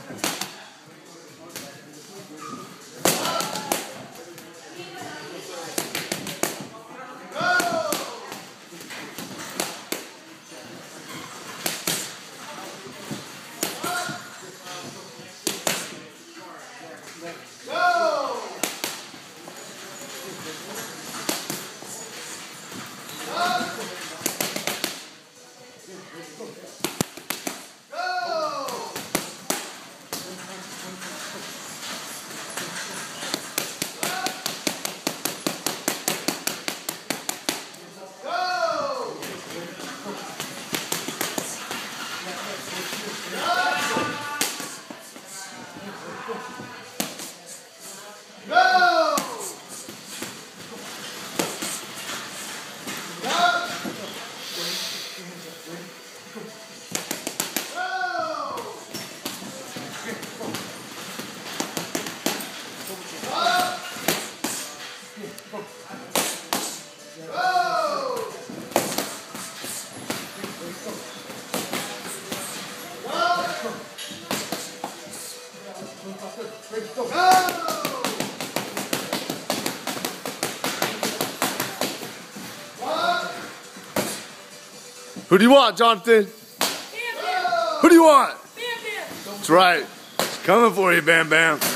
Who do you want, Jonathan? Bam Bam. Who do you want? Bam Bam. That's right. It's coming for you, Bam Bam.